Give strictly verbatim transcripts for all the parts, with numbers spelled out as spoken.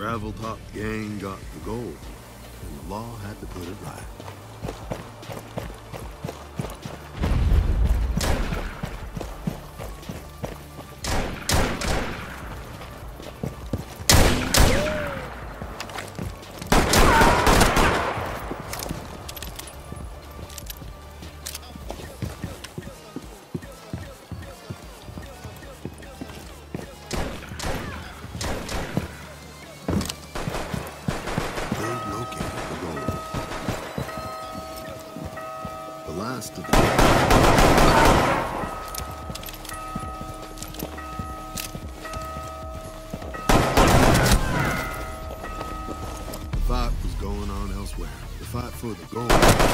Graveltop gang got the gold, and the law had to put it right. Last of the fight was going on elsewhere. The fight for the gold.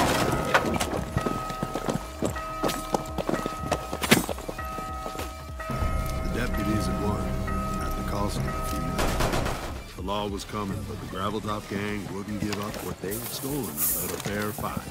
The deputies had won at the cost of a few men. The law was coming, but the Graveltop gang wouldn't give up what they had stolen and let a fair fight.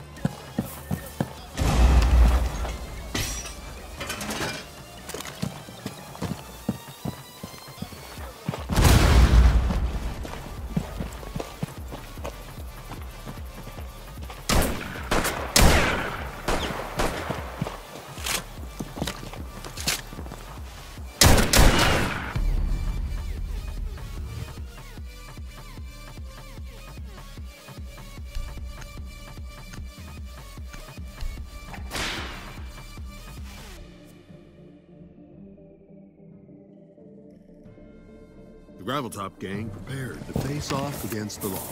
The Graveltop gang prepared to face off against the law.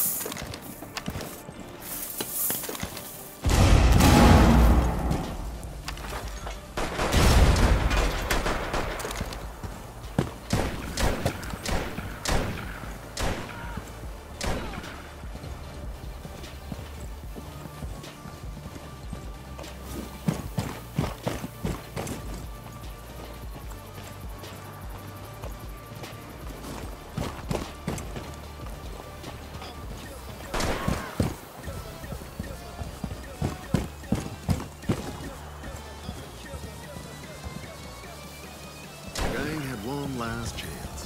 One last chance.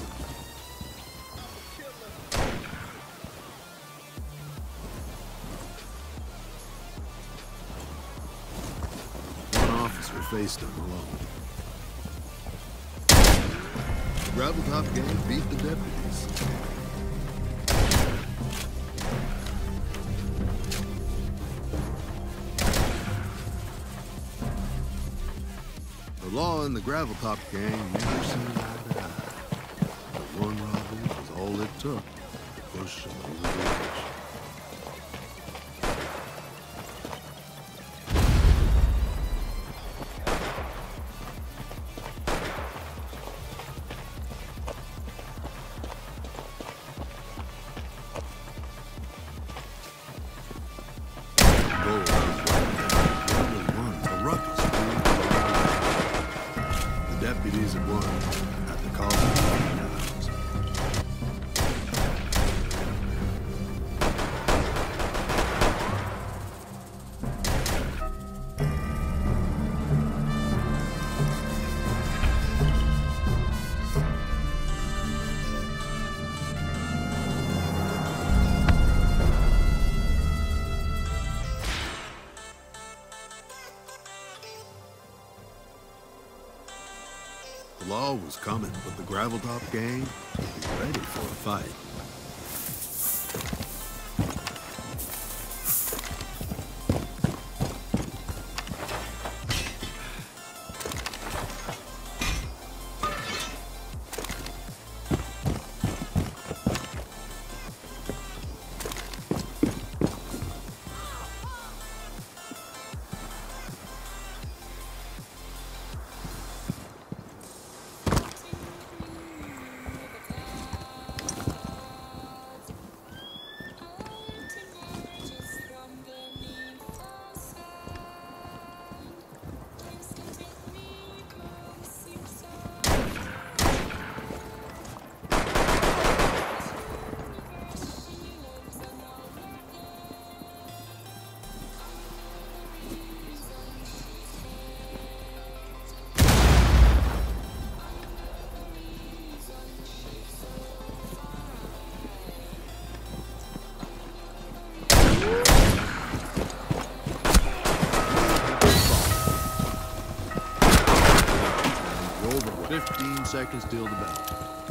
One officer faced him alone. The Graveltop gang beat the deputies. The law and the Graveltop gang never seen eye to eye. But one robbery was all it took to push them over the edge. Gold was only one. A ruckus. Deputies had won at the cost of many lives. The law was coming, but the Graveltop gang was ready for a fight. seconds till the bell.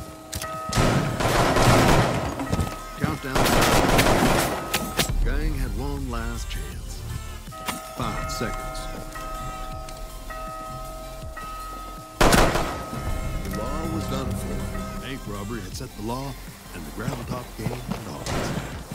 Countdown. Gang had one last chance. Five seconds. The law was done for. Bank robbery had set the law, and the gravel top gang had odds.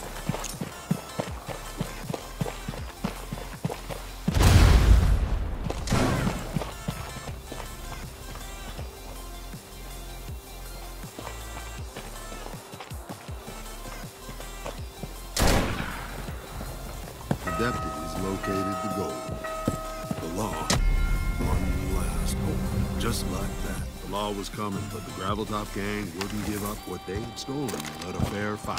Deputies located the gold. The law, one last hope. Just like that. The law was coming, but the gravel top gang wouldn't give up what they had stolen without a fair fight.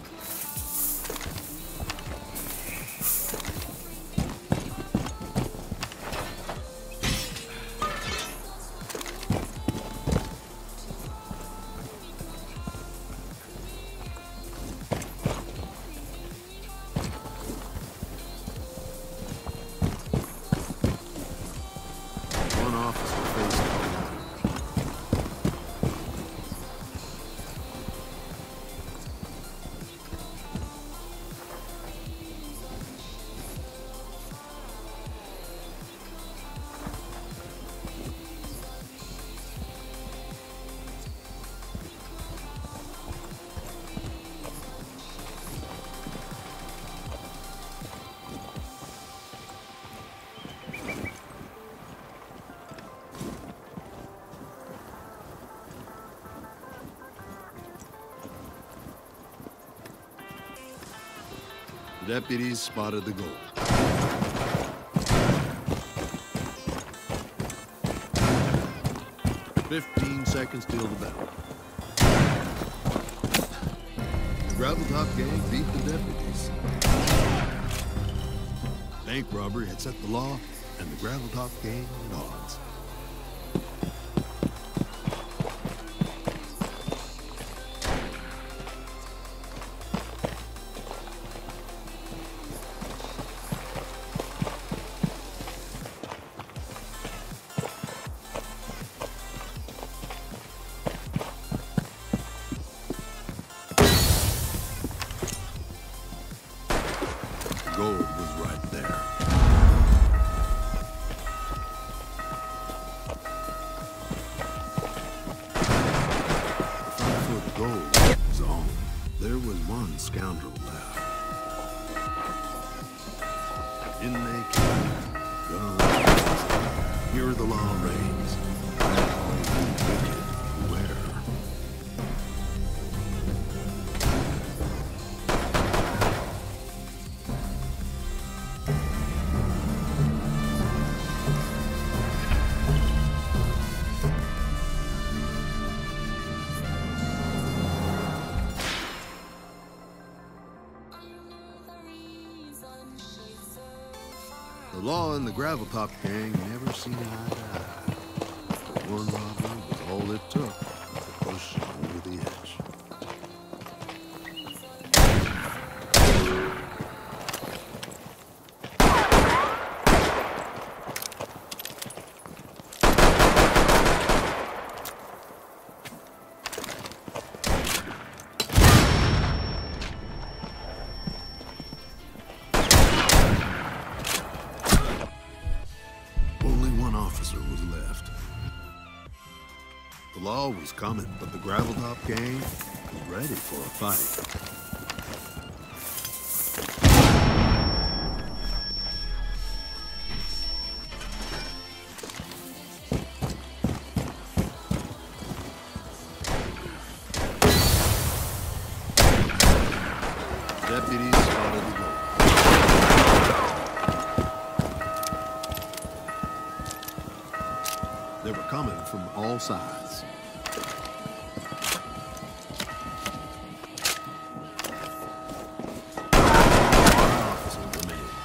The deputies spotted the gold. Fifteen seconds till the bell. The gravel top gang beat the deputies. Bank robbery had set the law, and the gravel top gang had odds. Gold was right there. The fight for the gold was on. There was one scoundrel left. In they came, guns. Here the law reigns. All the wicked beware. The law and the gravel top gang never seen eye to eye. But one robbery was all it took to push over the edge. Officer was left. The law was coming, but the gravel top gang was ready for a fight. Deputies spotted the gold. They were coming from all sides. One officer remained.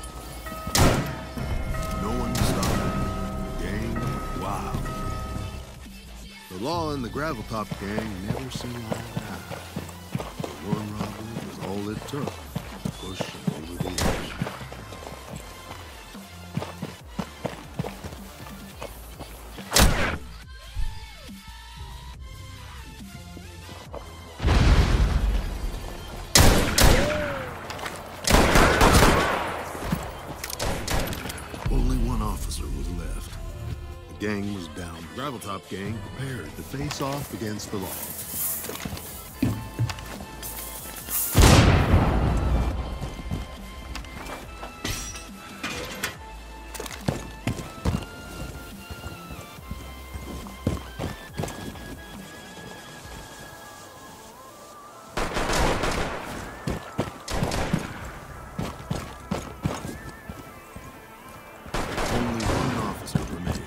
No one stopped. Gang wild. The law and the gravel top gang never seen eye to eye. But one robbery was all it took to push them over the edge. gang was down. The Graveltop gang prepared to face off against the law. Only one officer remained.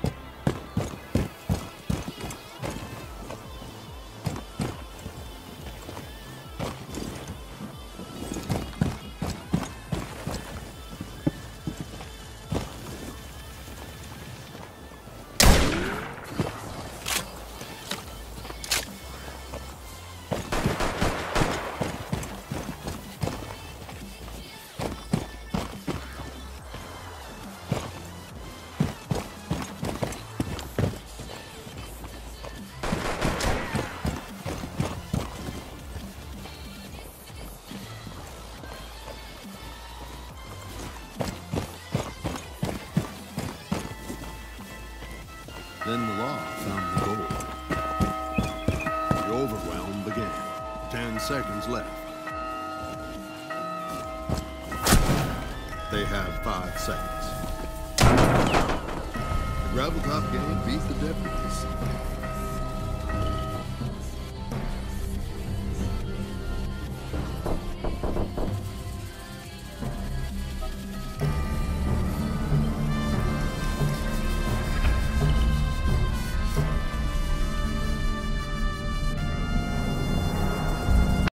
Then the law found the gold. The overwhelm began. Ten seconds left. They had five seconds. The Graveltop gang beat the deputies.